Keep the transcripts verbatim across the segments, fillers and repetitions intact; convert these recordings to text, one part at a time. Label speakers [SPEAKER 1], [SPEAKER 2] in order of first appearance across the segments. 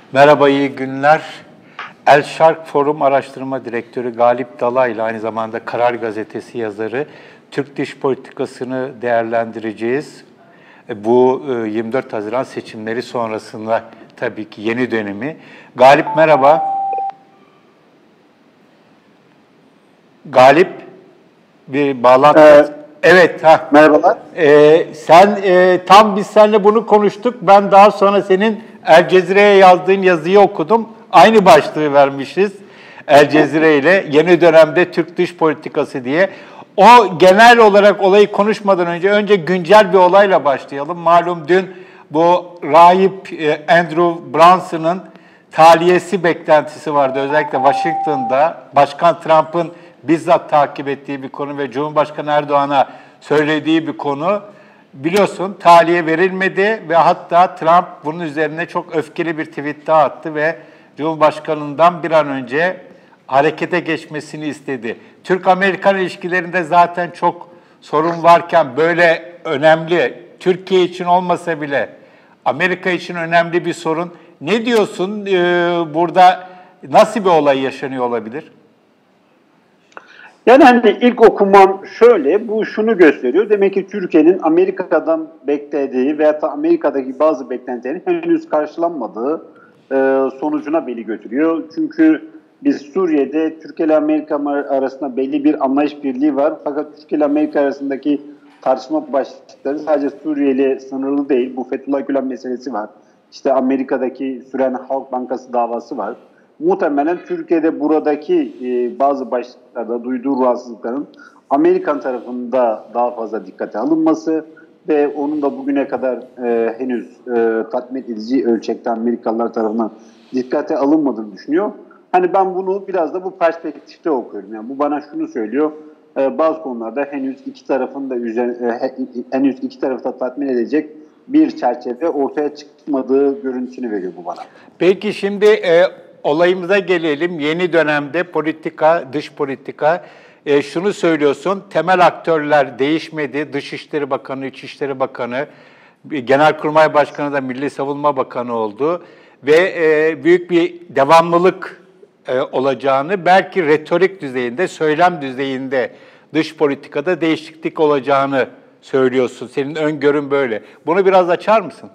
[SPEAKER 1] Merhaba, iyi günler. El Şark Forum Araştırma Direktörü Galip Dalay ile aynı zamanda Karar Gazetesi yazarı Türk dış politikasını değerlendireceğiz. Bu yirmi dört Haziran seçimleri sonrasında tabii ki yeni dönemi. Galip merhaba. Galip bir bağlantı. Ee, evet. Ha.
[SPEAKER 2] Merhabalar.
[SPEAKER 1] Ee, sen e, tam biz seninle bunu konuştuk. Ben daha sonra senin El Cezire'ye yazdığın yazıyı okudum. Aynı başlığı vermişiz El Cezire ile yeni dönemde Türk dış politikası diye. O genel olarak olayı konuşmadan önce önce güncel bir olayla başlayalım. Malum dün bu rahip e, Andrew Brunson'ın tahliyesi beklentisi vardı. Özellikle Washington'da Başkan Trump'ın bizzat takip ettiği bir konu ve Cumhurbaşkanı Erdoğan'a söylediği bir konu. Biliyorsun tahliye verilmedi ve hatta Trump bunun üzerine çok öfkeli bir tweet daha attı ve Cumhurbaşkanı'ndan bir an önce harekete geçmesini istedi. Türk-Amerikan ilişkilerinde zaten çok sorun varken böyle önemli, Türkiye için olmasa bile Amerika için önemli bir sorun. Ne diyorsun? Ee, burada nasıl bir olay yaşanıyor olabilir?
[SPEAKER 2] Yani hani ilk okumam şöyle, bu şunu gösteriyor. Demek ki Türkiye'nin Amerika'dan beklediği veyahut da Amerika'daki bazı beklentilerin henüz karşılanmadığı e, sonucuna beni götürüyor. Çünkü biz Suriye'de Türkiye ile Amerika arasında belli bir anlayış birliği var. Fakat Türkiye ile Amerika arasındaki tartışma başlıkları sadece Suriye ile sınırlı değil. Bu Fethullah Gülen meselesi var. İşte Amerika'daki süren Halk Bankası davası var. Muhtemelen Türkiye'de buradaki e, bazı başlıklarda duyduğu rahatsızlıkların Amerikan tarafında daha fazla dikkate alınması ve onun da bugüne kadar e, henüz e, tatmin edici ölçekte Amerikalılar tarafından dikkate alınmadığını düşünüyor. Hani ben bunu biraz da bu perspektifte okuyorum. Yani bu bana şunu söylüyor. E, bazı konularda henüz iki tarafın da üzerine, e, henüz iki tarafı da tatmin edecek bir çerçeve ortaya çıkmadığı görüntüsünü veriyor bu bana.
[SPEAKER 1] Peki şimdi e, olayımıza gelelim. Yeni dönemde politika, dış politika. E, şunu söylüyorsun, temel aktörler değişmedi. Dışişleri Bakanı, İçişleri Bakanı, Genelkurmay Başkanı da Milli Savunma Bakanı oldu. Ve e, büyük bir devamlılık e, olacağını, belki retorik düzeyinde, söylem düzeyinde dış politikada değişiklik olacağını söylüyorsun. Senin öngörün böyle. Bunu biraz açar mısın?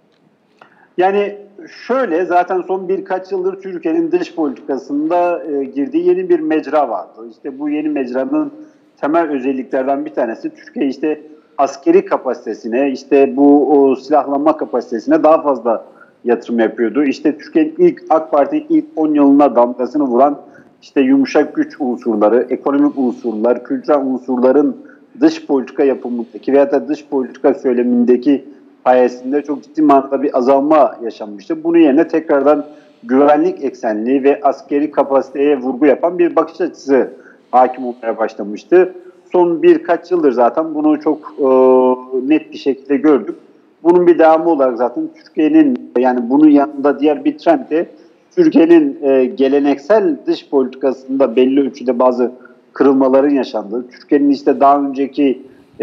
[SPEAKER 2] Yani şöyle, zaten son birkaç yıldır Türkiye'nin dış politikasında e, girdiği yeni bir mecra vardı. İşte bu yeni mecranın temel özelliklerden bir tanesi Türkiye işte askeri kapasitesine, işte bu o, silahlanma kapasitesine daha fazla yatırım yapıyordu. İşte Türkiye'nin ilk AK Parti'nin ilk on yılına damgasını vuran işte yumuşak güç unsurları, ekonomik unsurlar, kültürel unsurların dış politika yapımındaki veya da dış politika söylemindeki sayesinde çok ciddi manada bir azalma yaşanmıştı. Bunun yerine tekrardan güvenlik eksenli ve askeri kapasiteye vurgu yapan bir bakış açısı hakim olmaya başlamıştı. Son birkaç yıldır zaten bunu çok e, net bir şekilde gördük. Bunun bir devamı olarak zaten Türkiye'nin, yani bunun yanında diğer bir trend de Türkiye'nin e, geleneksel dış politikasında belli ölçüde bazı kırılmaların yaşandığı, Türkiye'nin işte daha önceki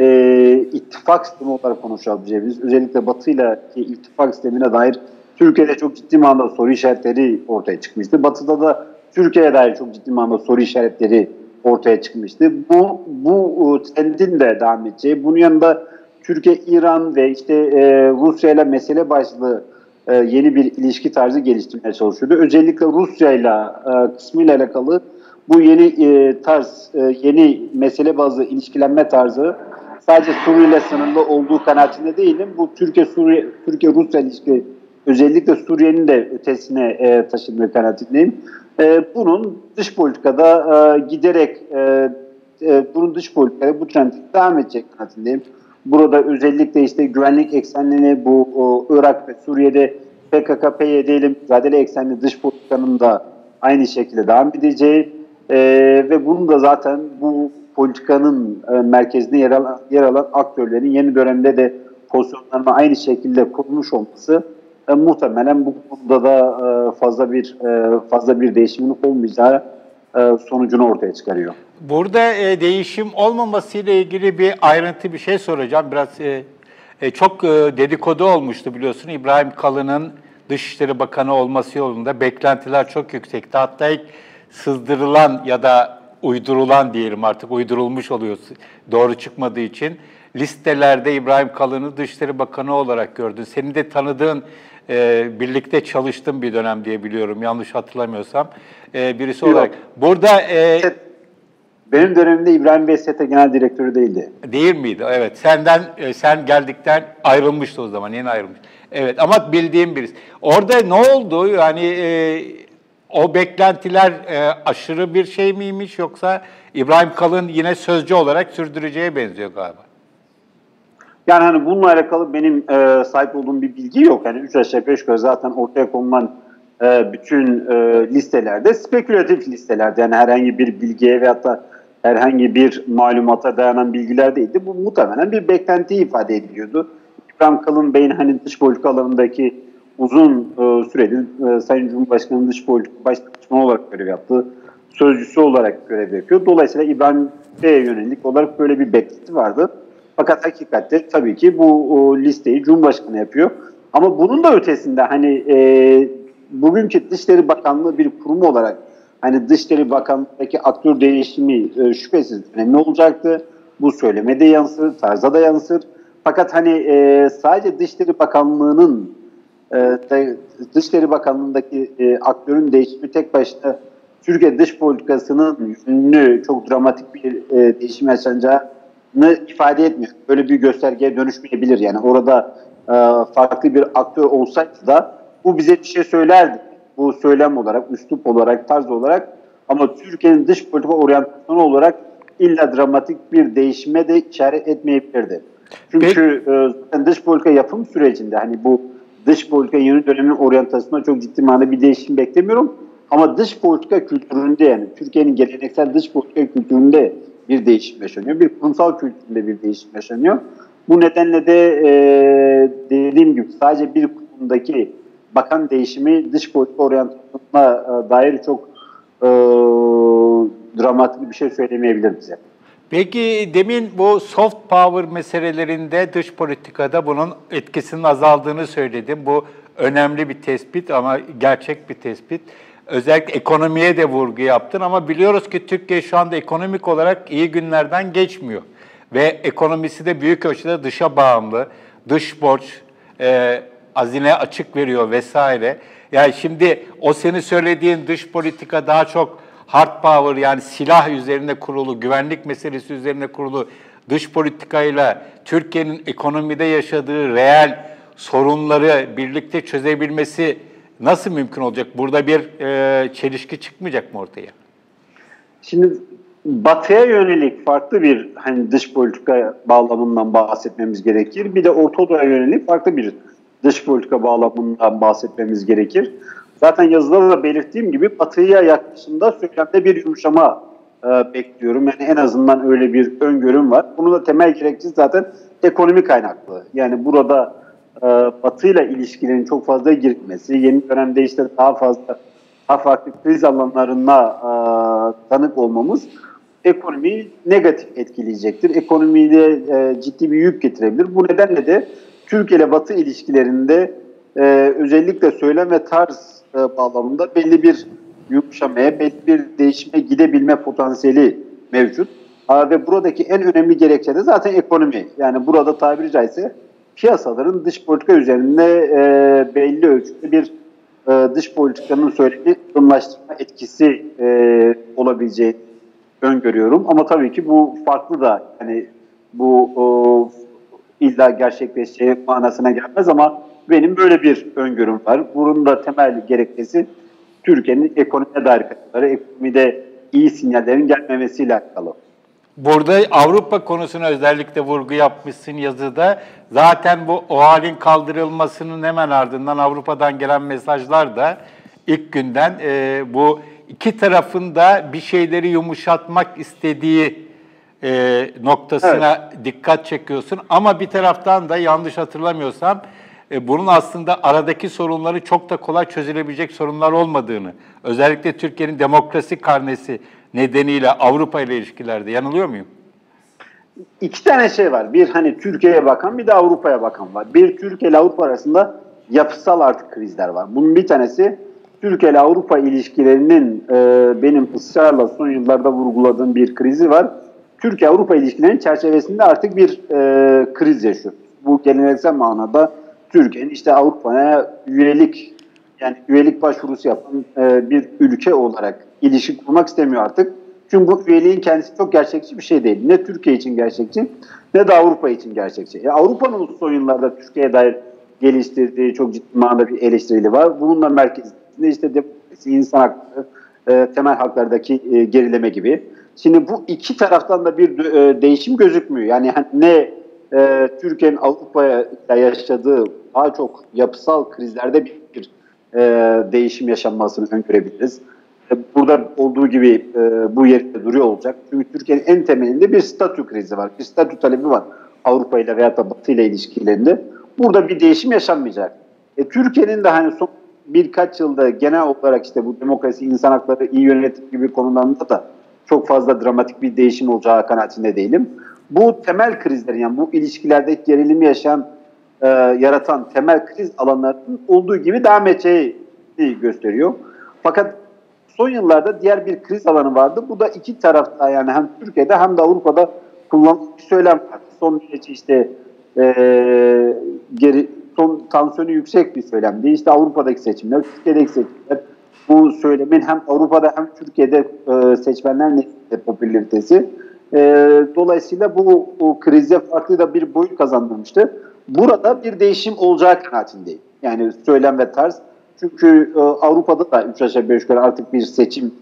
[SPEAKER 2] e, ittifak sistemi olarak konuşabileceğimiz, özellikle Batı ile ittifak sistemine dair Türkiye'de çok ciddi manada soru işaretleri ortaya çıkmıştı. Batı'da da Türkiye'ye dair çok ciddi manada soru işaretleri ortaya çıkmıştı. Bu, bu trendin de devam edeceği, bunun yanında Türkiye, İran ve işte e, Rusya ile mesele başlığı e, yeni bir ilişki tarzı geliştirmeye çalışıyordu. Özellikle Rusya ile e, kısmıyla alakalı bu yeni e, tarz, e, yeni mesele bazlı ilişkilenme tarzı sadece Suriye ile sınırlı olduğu kanaatinde değilim. Bu Türkiye-Suriye, Türkiye-Rusya ilişki özellikle Suriye'nin de ötesine e, taşındığı kanaatindeyim. E, bunun dış politikada e, giderek e, e, bunun dış politikada bu trend devam edecek kanaatindeyim. Burada özellikle işte güvenlik eksenli bu o, Irak ve Suriye'de P K K P Y D ile mücadele eksenli dış politikanın da aynı şekilde devam edeceği e, ve bunun da zaten bu politikanın e, merkezinde yer alan, yer alan aktörlerin yeni dönemde de pozisyonlarına aynı şekilde kurulmuş olması e, muhtemelen bu konuda da e, fazla bir e, fazla bir değişimin olmayacağı e, sonucunu ortaya çıkarıyor.
[SPEAKER 1] Burada e, değişim olmamasıyla ilgili bir ayrıntı bir şey soracağım. Biraz e, e, çok e, dedikodu olmuştu biliyorsun. İbrahim Kalın'ın Dışişleri Bakanı olması yolunda beklentiler çok yüksekti. Hatta ilk sızdırılan ya da uydurulan diyelim artık uydurulmuş oluyor doğru çıkmadığı için listelerde İbrahim Kalın'ı Dışişleri Bakanı olarak gördün. Senin de tanıdığın, e, birlikte çalıştığın bir dönem diye biliyorum yanlış hatırlamıyorsam e, birisi
[SPEAKER 2] Yok.
[SPEAKER 1] olarak. Burada e,
[SPEAKER 2] benim dönemimde İbrahim Bey S E T Genel Direktörü değildi.
[SPEAKER 1] Değil miydi? Evet. Senden e, sen geldikten ayrılmıştı o zaman. Yeni ayrılmış. Evet ama bildiğim birisi. Orada ne oldu? Yani e, o beklentiler e, aşırı bir şey miymiş yoksa İbrahim Kalın yine sözcü olarak sürdüreceğe benziyor galiba.
[SPEAKER 2] Yani hani bununla alakalı benim e, sahip olduğum bir bilgi yok. Yani üç aşağı beş yukarı zaten ortaya konulan e, bütün e, listelerde spekülatif listelerde. Yani herhangi bir bilgiye veyahut da herhangi bir malumata dayanan bilgiler değildi. Bu muhtemelen bir beklentiyi ifade ediyordu. İbrahim Kalın Bey'in hani dış politika alanındaki uzun e, süredir e, Sayın Cumhurbaşkanı'nın dış politika başkanı olarak görev yaptığı, sözcüsü olarak görev yapıyor. Dolayısıyla İbrahim Bey'e yönelik olarak böyle bir beklenti vardı. Fakat hakikatte tabii ki bu o, listeyi Cumhurbaşkanı yapıyor. Ama bunun da ötesinde hani e, bugünkü Dışişleri Bakanlığı bir kurum olarak hani Dışişleri Bakanlığı'ndaki aktör değişimi e, şüphesiz önemli olacaktı. Bu söylemede yansır, tarza da yansır. Fakat hani e, sadece Dışişleri Bakanlığı'nın e, Dışişleri Bakanlığı'ndaki e, aktörün değişimi tek başına Türkiye dış politikasının yönünü çok dramatik bir e, değişim yaşanacağını ifade etmiyor. Böyle bir göstergeye dönüşmeyebilir. Yani orada e, farklı bir aktör olsaydı da bu bize bir şey söylerdi. Bu söylem olarak, üslup olarak, tarz olarak ama Türkiye'nin dış politika oryantasyonu olarak illa dramatik bir değişime de işaret etmeyebilirdi. Çünkü e, dış politika yapım sürecinde hani bu dış politika yeni dönemin oryantasyonunda çok ciddi manada bir değişim beklemiyorum. Ama dış politika kültüründe yani Türkiye'nin geleneksel dış politika kültüründe bir değişim yaşanıyor. Bir kurumsal kültüründe bir değişim yaşanıyor. Bu nedenle de e, dediğim gibi sadece bir kurumdaki bakan değişimi dış politika oryantasyonuna e, dair çok e, dramatik bir şey söylemeyebilir bize.
[SPEAKER 1] Peki demin bu soft power meselelerinde dış politikada bunun etkisinin azaldığını söyledim. Bu önemli bir tespit ama gerçek bir tespit. Özellikle ekonomiye de vurgu yaptın ama biliyoruz ki Türkiye şu anda ekonomik olarak iyi günlerden geçmiyor. Ve ekonomisi de büyük ölçüde dışa bağımlı. Dış borç, e, hazine açık veriyor vesaire. Yani şimdi o senin söylediğin dış politika daha çok hard power yani silah üzerine kurulu, güvenlik meselesi üzerine kurulu dış politikayla Türkiye'nin ekonomide yaşadığı reel sorunları birlikte çözebilmesi nasıl mümkün olacak? Burada bir e, çelişki çıkmayacak mı ortaya?
[SPEAKER 2] Şimdi Batı'ya yönelik farklı bir hani dış politika bağlamından bahsetmemiz gerekir. Bir de Orta Doğu'ya yönelik farklı bir dış politika bağlamından bahsetmemiz gerekir. Zaten yazılarda da belirttiğim gibi Batı'ya yaklaşımda söylemde bir yumuşama e, bekliyorum. Yani en azından öyle bir öngörüm var. Bunun da temel gerekçesi zaten ekonomi kaynaklı. Yani burada e, Batı'yla ilişkilerin çok fazla girmesi, yeni dönemde işte daha fazla daha farklı kriz alanlarına e, tanık olmamız ekonomiyi negatif etkileyecektir. Ekonomiyle e, ciddi bir yük getirebilir. Bu nedenle de Türkiye ile Batı ilişkilerinde e, özellikle söylem ve tarz e, bağlamında belli bir yumuşamaya, belli bir değişime gidebilme potansiyeli mevcut. A, ve buradaki en önemli gerekçe de zaten ekonomi. Yani burada tabiri caizse piyasaların dış politika üzerinde e, belli ölçüde bir e, dış politikanın söylemi ılımlaştırma etkisi e, olabileceği öngörüyorum. Ama tabii ki bu farklı da yani bu o, illa gerçekleşeceği manasına gelmez ama benim böyle bir öngörüm var. Bunun da temel gerekçesi Türkiye'nin ekonomiye dair katkıları, ekonomide iyi sinyallerin gelmemesiyle alakalı.
[SPEAKER 1] Burada Avrupa konusuna özellikle vurgu yapmışsın yazıda. Zaten bu o halin kaldırılmasının hemen ardından Avrupa'dan gelen mesajlar da ilk günden e, bu iki tarafın da bir şeyleri yumuşatmak istediği e, noktasına evet. dikkat çekiyorsun. Ama bir taraftan da yanlış hatırlamıyorsam e, bunun aslında aradaki sorunları çok da kolay çözülebilecek sorunlar olmadığını, özellikle Türkiye'nin demokrasi karnesi nedeniyle Avrupa ile ilişkilerde yanılıyor muyum?
[SPEAKER 2] İki tane şey var. Bir hani Türkiye'ye bakan bir de Avrupa'ya bakan var. Bir Türkiye ile Avrupa arasında yapısal artık krizler var. Bunun bir tanesi Türkiye ile Avrupa ilişkilerinin e, benim ısrarla son yıllarda vurguladığım bir krizi var. Türkiye-Avrupa ilişkilerinin çerçevesinde artık bir e, kriz yaşıyor. Bu geleneksel manada Türkiye'nin işte Avrupa'ya üyelik, yani üyelik başvurusu yapan e, bir ülke olarak ilişki kurmak istemiyor artık. Çünkü bu üyeliğin kendisi çok gerçekçi bir şey değil. Ne Türkiye için gerçekçi ne de Avrupa için gerçekçi. E, Avrupa'nın son yıllarda Türkiye'ye dair geliştirdiği çok ciddi manada bir eleştirili var. Bununla merkezinde işte demokrasi, insan hakları, e, temel haklardaki e, gerileme gibi. Şimdi bu iki taraftan da bir e, değişim gözükmüyor. Yani ne e, Türkiye'nin Avrupa'ya yaşadığı daha çok yapısal krizlerde bir, bir e, değişim yaşanmasını öngörebiliriz. E, burada olduğu gibi e, bu yerde duruyor olacak. Çünkü Türkiye'nin en temelinde bir statü krizi var. Bir statü talebi var Avrupa ile veya da Batı ile ilişkilerinde. Burada bir değişim yaşanmayacak. E, Türkiye'nin de hani son birkaç yılda genel olarak işte bu demokrasi, insan hakları, iyi yönetim gibi konularında da çok fazla dramatik bir değişim olacağı kanaatinde değilim. Bu temel krizlerin, yani bu ilişkilerdeki gerilimi yaşayan, e, yaratan temel kriz alanlarının olduğu gibi devam edeceği gösteriyor. Fakat son yıllarda diğer bir kriz alanı vardı. Bu da iki tarafta, yani hem Türkiye'de hem de Avrupa'da kullanılan bir söylem var. Son derece işte e, geri, son tansiyonu yüksek bir söylemdi. İşte Avrupa'daki seçimler, Türkiye'deki seçimler. Bu söylemin hem Avrupa'da hem Türkiye'de e, seçmenler nezdinde popülaritesi. E, dolayısıyla bu, bu krize farklı da bir boyut kazandırmıştı. Burada bir değişim olacağı kanaatindeyim. Yani söylem ve tarz. Çünkü e, Avrupa'da da üç aşağı beş yukarı artık bir seçim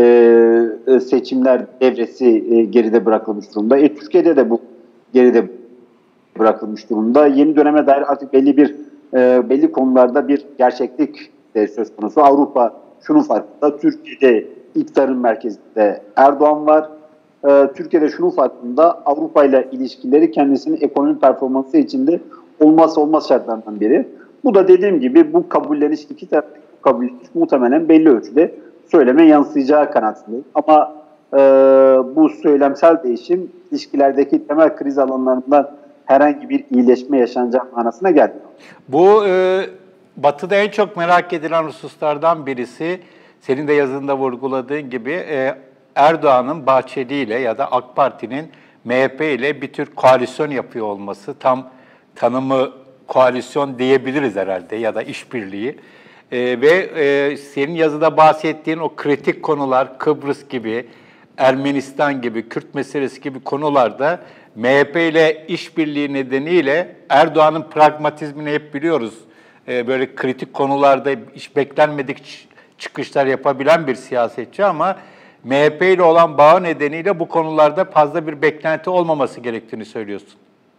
[SPEAKER 2] e, seçimler devresi e, geride bırakılmış durumda. E, Türkiye'de de bu geride bırakılmış durumda. Yeni döneme dair artık belli bir e, belli konularda bir gerçeklik de söz konusu. Avrupa şunun farkında: Türkiye'de iktidarın merkezinde Erdoğan var. E, Türkiye'de şunun farkında: Avrupa ile ilişkileri kendisinin ekonomik performansı içinde olmazsa olmaz şartlardan biri. Bu da dediğim gibi bu kabulleniş, iki taraftaki bu kabulleniş muhtemelen belli ölçüde söyleme yansıyacağı kanaatindeyim. Ama e, bu söylemsel değişim ilişkilerdeki temel kriz alanlarından herhangi bir iyileşme yaşanacağı manasına gelmiyor.
[SPEAKER 1] Bu e, Batı'da en çok merak edilen hususlardan birisi, senin de yazında vurguladığın gibi e, Erdoğan'ın Bahçeli ile ya da AK Parti'nin M H P ile bir tür koalisyon yapıyor olması. Tam tanımı koalisyon diyebiliriz herhalde ya da işbirliği. E, ve e, senin yazıda bahsettiğin o kritik konular, Kıbrıs gibi, Ermenistan gibi, Kürt meselesi gibi konularda M H P ile işbirliği nedeniyle Erdoğan'ın pragmatizmini hep biliyoruz. Ee, böyle kritik konularda hiç beklenmedik çıkışlar yapabilen bir siyasetçi, ama M H P ile olan bağı nedeniyle bu konularda fazla bir beklenti olmaması gerektiğini söylüyorsun.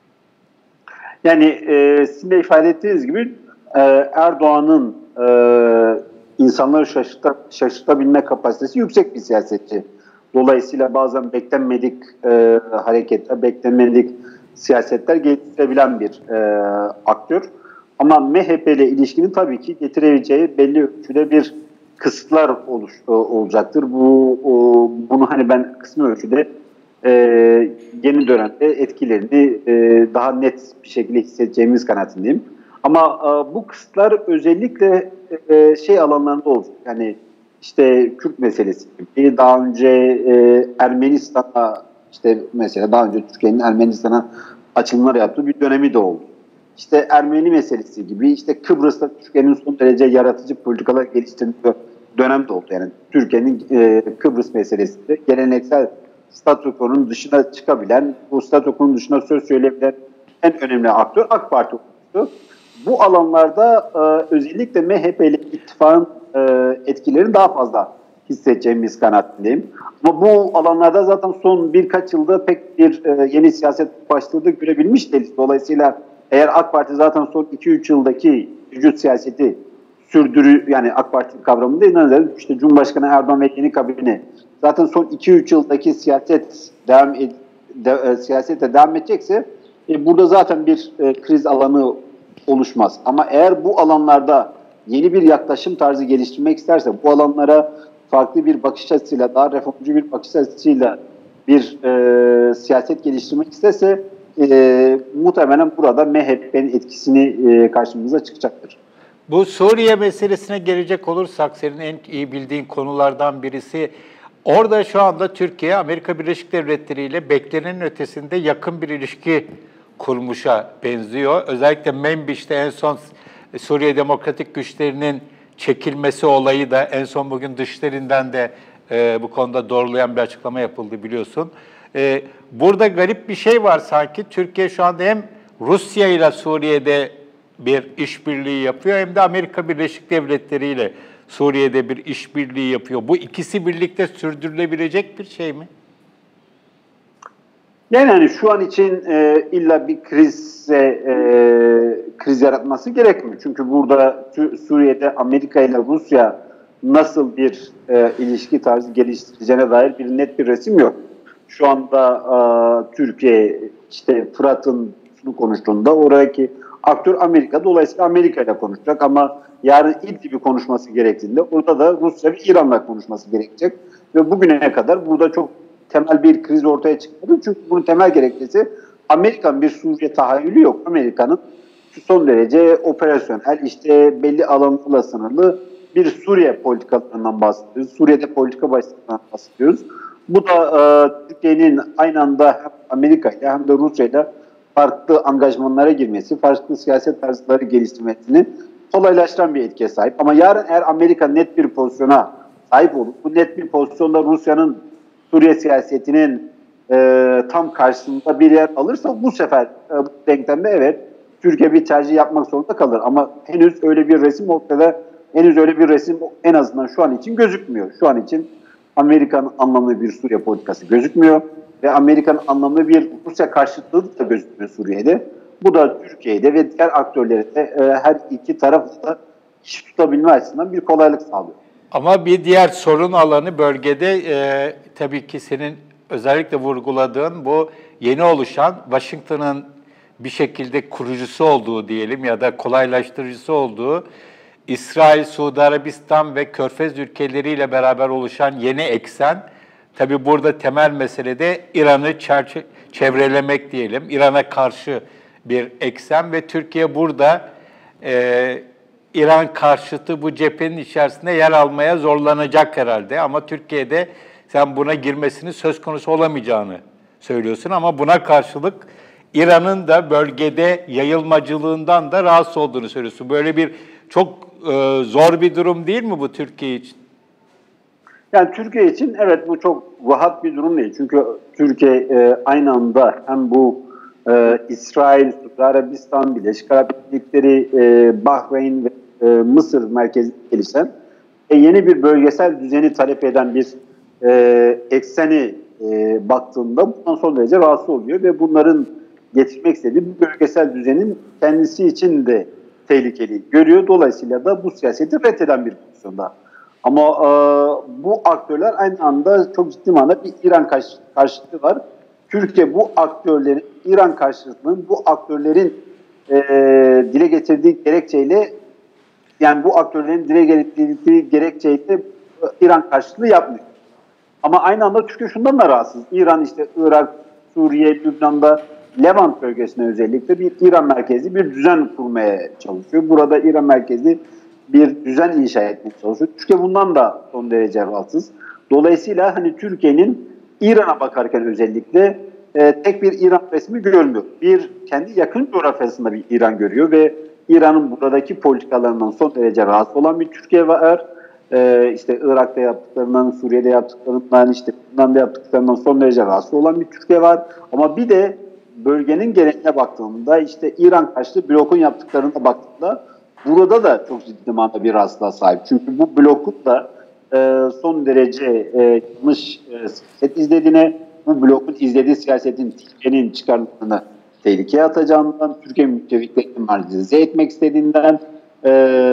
[SPEAKER 2] Yani e, sizin de ifade ettiğiniz gibi e, Erdoğan'ın e, insanları şaşırta, şaşırtabilme kapasitesi yüksek bir siyasetçi. Dolayısıyla bazen beklenmedik e, hareketler, beklenmedik siyasetler getirebilen bir e, aktör. Ama M H P ile ilişkinin tabii ki getirebileceği belli ölçüde bir kısıtlar oluş, e, olacaktır. Bu o, bunu hani ben kısmi ölçüde e, yeni dönemde etkilerini e, daha net bir şekilde hissedeceğimiz kanaatindeyim. Ama e, bu kısıtlar özellikle e, şey alanlarında olacak. Yani İşte Kürt meselesi gibi, daha önce e, Ermenistan'a, işte mesela daha önce Türkiye'nin Ermenistan'a açılımlar yaptığı bir dönemi de oldu. İşte Ermeni meselesi gibi, işte Kıbrıs'ta Türkiye'nin son derece yaratıcı politikalar geliştirdiği dönem de oldu. Yani Türkiye'nin e, Kıbrıs meselesi de geleneksel statükonun dışına çıkabilen, bu statükonun dışına söz söyleyebilen en önemli aktör AK Parti olmuştu. Bu alanlarda e, özellikle M H P ile ittifakın e, etkilerini daha fazla hissedeceğimiz kanaatindeyim. Ama bu alanlarda zaten son birkaç yılda pek bir e, yeni siyaset başladığı görebilmiş değiliz. Dolayısıyla eğer AK Parti zaten son iki üç yıldaki vücut siyaseti sürdürü, yani AK Parti kavramında inanılır. İşte Cumhurbaşkanı Erdoğan ve yeni kabine zaten son iki üç yıldaki siyaset devam ed- de, e, siyasete devam edecekse e, burada zaten bir e, kriz alanı oluşmaz. Ama eğer bu alanlarda yeni bir yaklaşım tarzı geliştirmek isterse, bu alanlara farklı bir bakış açısıyla, daha reformcu bir bakış açısıyla bir e, siyaset geliştirmek isterse e, muhtemelen burada M H P'nin etkisini e, karşımıza çıkacaktır.
[SPEAKER 1] Bu Suriye meselesine gelecek olursak, senin en iyi bildiğin konulardan birisi, orada şu anda Türkiye, Amerika Birleşik Devletleri ile beklenenin ötesinde yakın bir ilişki kurmuşa benziyor. Özellikle Menbiş'te en son Suriye Demokratik Güçlerinin çekilmesi olayı da en son bugün Dışişleri'nden de e, bu konuda doğrulayan bir açıklama yapıldı biliyorsun. E, burada garip bir şey var sanki. Türkiye şu anda hem Rusya ile Suriye'de bir işbirliği yapıyor hem de Amerika Birleşik Devletleri ile Suriye'de bir işbirliği yapıyor. Bu ikisi birlikte sürdürülebilecek bir şey mi?
[SPEAKER 2] Yani hani şu an için e, illa bir krize e, kriz yaratması gerekmiyor. Çünkü burada Suriye'de Amerika ile Rusya nasıl bir e, ilişki tarzı geliştireceğine dair bir net bir resim yok. Şu anda e, Türkiye işte Fırat'ın şunu konuştuğunda oradaki aktör Amerika, dolayısıyla Amerika ile konuşacak ama yarın İdlib'i konuşması gerektiğinde orada da Rusya ve İran'la konuşması gerekecek. Ve bugüne kadar burada çok temel bir kriz ortaya çıkmadı. Çünkü bunun temel gerekçesi Amerika'nın bir Suriye tahayyülü yok. Amerika'nın son derece operasyonel, işte belli alanlarla sınırlı bir Suriye politikalarından bahsediyoruz. Suriye'de politika başlığından bahsediyoruz. Bu da e, Türkiye'nin aynı anda hem Amerika ile hem de Rusya ile farklı angajmanlara girmesi, farklı siyaset tarzları geliştirmesini kolaylaştıran bir etkiye sahip. Ama yarın eğer Amerika net bir pozisyona sahip olur, bu net bir pozisyonda Rusya'nın Suriye siyasetinin e, tam karşısında bir yer alırsa bu sefer e, bu denklemde evet Türkiye bir tercih yapmak zorunda kalır. Ama henüz öyle bir resim ortada, henüz öyle bir resim en azından şu an için gözükmüyor. Şu an için Amerika'nın anlamlı bir Suriye politikası gözükmüyor ve Amerika'nın anlamlı bir Rusya karşıtlığı da gözükmüyor Suriye'de. Bu da Türkiye'de ve diğer aktörlere de e, her iki tarafı da iş tutabilme açısından bir kolaylık sağlıyor.
[SPEAKER 1] Ama bir diğer sorun alanı bölgede e, tabii ki senin özellikle vurguladığın bu yeni oluşan Washington'ın bir şekilde kurucusu olduğu diyelim ya da kolaylaştırıcısı olduğu İsrail, Suudi Arabistan ve Körfez ülkeleriyle beraber oluşan yeni eksen. Tabii burada temel mesele de İran'ı çevrelemek diyelim. İran'a karşı bir eksen ve Türkiye burada e, İran karşıtı bu cephenin içerisinde yer almaya zorlanacak herhalde. Ama Türkiye'de sen buna girmesinin söz konusu olamayacağını söylüyorsun. Ama buna karşılık İran'ın da bölgede yayılmacılığından da rahatsız olduğunu söylüyorsun. Böyle bir çok e, zor bir durum değil mi bu Türkiye için?
[SPEAKER 2] Yani Türkiye için evet bu çok rahat bir durum değil. Çünkü Türkiye e, aynı anda hem bu e, İsrail, Suudi Arabistan, Birleşik Arap Emirlikleri, e, Bahreyn ve e, Mısır merkezinde gelişen e, yeni bir bölgesel düzeni talep eden bir e, ekseni e, baktığında bundan son derece rahatsız oluyor ve bunların getirmek istediği bir bölgesel düzenin kendisi için de tehlikeli görüyor. Dolayısıyla da bu siyaseti reddeden bir pozisyonda. Ama e, bu aktörler aynı anda çok ciddi manada bir İran karşı, karşıtlığı var. Türkiye bu aktörlerin, İran karşıtlığının bu aktörlerin e, dile getirdiği gerekçeyle, yani bu aktörlerin dile getirdiği gerekçeyle İran karşıtlığı yapmıyor. Ama aynı anda Türkiye şundan da rahatsız. İran işte Irak, Suriye, Lübnan'da Levant bölgesine özellikle bir İran merkezli bir düzen kurmaya çalışıyor. Burada İran merkezli bir düzen inşa etmeye çalışıyor. Türkiye bundan da son derece rahatsız. Dolayısıyla hani Türkiye'nin İran'a bakarken özellikle e, tek bir İran resmi görmüyor. Bir kendi yakın coğrafyasında bir İran görüyor ve İran'ın buradaki politikalarından son derece rahatsız olan bir Türkiye var. E, işte Irak'ta yaptıklarından, Suriye'de yaptıklarından, işte Lübnan'da yaptıklarından son derece rahatsız olan bir Türkiye var. Ama bir de bölgenin geneline baktığımda işte İran karşıtı blokun yaptıklarına baktığımda burada da çok ciddi manada bir rahatsızlığa sahip. Çünkü bu blokun da e, son derece e, yanlış e, siyaset izlediğine, bu blokun izlediği siyasetin Türkiye'nin çıkarlarını tehlikeye atacağından, Türkiye müttefiklerini marjinalize etmek istediğinden e,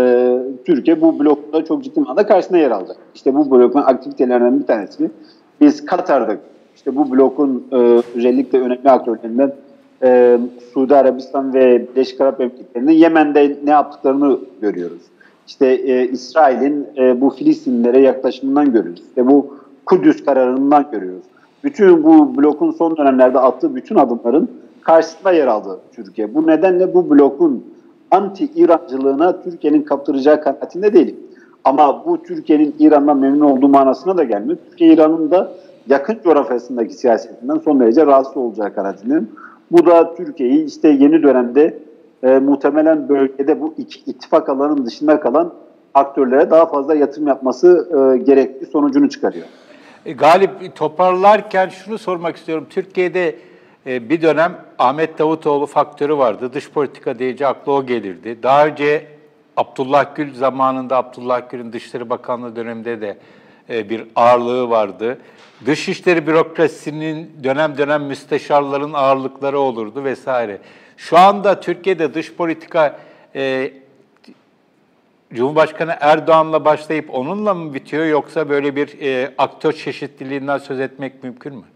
[SPEAKER 2] Türkiye bu blokta çok ciddi manada karşısına yer alacak. İşte bu blokun aktivitelerinden bir tanesi biz Katar'da işte bu blokun e, özellikle önemli aktörlerinden e, Suudi Arabistan ve Birleşik Arap Emirlikleri'nin Yemen'de ne yaptıklarını görüyoruz. İşte e, İsrail'in e, bu Filistinlilere yaklaşımından görüyoruz. İşte bu Kudüs kararından görüyoruz. Bütün bu blokun son dönemlerde attığı bütün adımların karşısında yer aldı Türkiye. Bu nedenle bu blokun anti-İrancılığına Türkiye'nin kaptıracağı kanaatinde değilim. Ama bu Türkiye'nin İran'dan memnun olduğu manasına da gelmiyor. Türkiye İran'ın da yakın coğrafyasındaki siyasetinden son derece rahatsız olacağı kanaatindeyim. Bu da Türkiye'yi işte yeni dönemde e, muhtemelen bölgede bu iki ittifak alanının dışında kalan aktörlere daha fazla yatırım yapması e, gerektiği sonucunu çıkarıyor.
[SPEAKER 1] E, Galip, toparlarken şunu sormak istiyorum. Türkiye'de e, bir dönem Ahmet Davutoğlu faktörü vardı. Dış politika deyince akla o gelirdi. Daha önce Abdullah Gül zamanında, Abdullah Gül'ün Dışişleri Bakanlığı döneminde de e, bir ağırlığı vardı. Dışişleri bürokrasisinin dönem dönem müsteşarların ağırlıkları olurdu vesaire. Şu anda Türkiye'de dış politika e, Cumhurbaşkanı Erdoğan'la başlayıp onunla mı bitiyor, yoksa böyle bir e, aktör çeşitliliğinden söz etmek mümkün mü?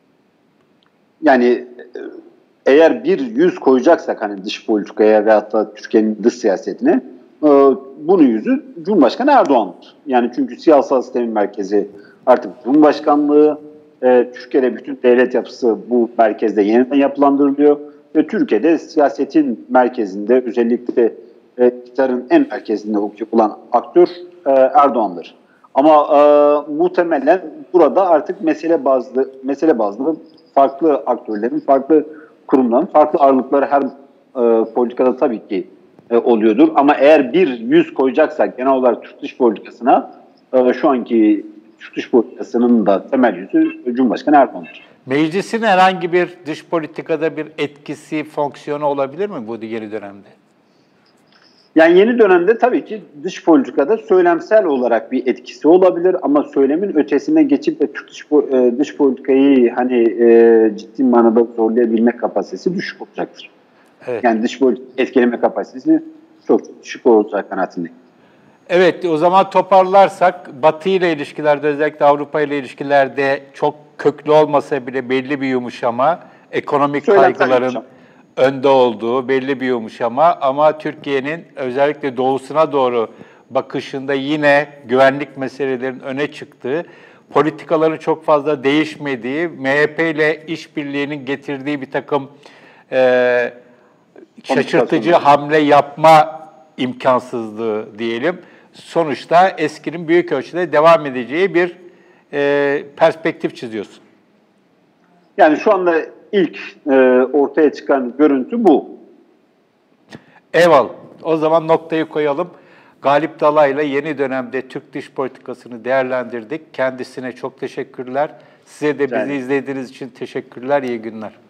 [SPEAKER 2] Yani eğer bir yüz koyacaksak hani dış politikaya veyahut da Türkiye'nin dış siyasetine, e, bunun yüzü Cumhurbaşkanı Erdoğan'dır. Yani çünkü siyasal sistemin merkezi artık Cumhurbaşkanlığı, e, Türkiye'de bütün devlet yapısı bu merkezde yeniden yapılandırılıyor ve Türkiye'de siyasetin merkezinde, özellikle e, iktidarın en merkezinde olan aktör e, Erdoğan'dır. Ama e, muhtemelen burada artık mesele bazlı mesele bazlı farklı aktörlerin, farklı kurumların, farklı ağırlıkları her e, politikada tabii ki e, oluyordur. Ama eğer bir yüz koyacaksak genel olarak Türk dış politikasına, e, şu anki Türk dış politikasının da temel yüzü Cumhurbaşkanı Erdoğan'dır.
[SPEAKER 1] Meclisin herhangi bir dış politikada bir etkisi, fonksiyonu olabilir mi bu yeni dönemde?
[SPEAKER 2] Yani yeni dönemde tabii ki dış politikada söylemsel olarak bir etkisi olabilir ama söylemin ötesine geçip de Türk dış, dış politikayı hani e, ciddi manada zorlayabilme kapasitesi düşük olacaktır. Evet. Yani dış politika etkileme kapasitesi çok düşük olacak kanaatindeyim.
[SPEAKER 1] Evet, o zaman toparlarsak Batı ile ilişkilerde, özellikle Avrupa ile ilişkilerde çok köklü olmasa bile belli bir yumuşama, ekonomik söylemsel kaygıların yumuşama önde olduğu belli bir yumuşama, ama Türkiye'nin özellikle doğusuna doğru bakışında yine güvenlik meselelerinin öne çıktığı, politikaların çok fazla değişmediği, M H P ile işbirliğinin getirdiği bir takım e, şaşırtıcı hamle yapma imkansızlığı diyelim. Sonuçta eskinin büyük ölçüde devam edeceği bir e, perspektif çiziyorsun.
[SPEAKER 2] Yani şu anda ilk e, ortaya çıkan görüntü bu.
[SPEAKER 1] Eyvallah. O zaman noktayı koyalım. Galip Dalay'la yeni dönemde Türk dış politikasını değerlendirdik. Kendisine çok teşekkürler. Size de bizi yani. izlediğiniz için teşekkürler. İyi günler.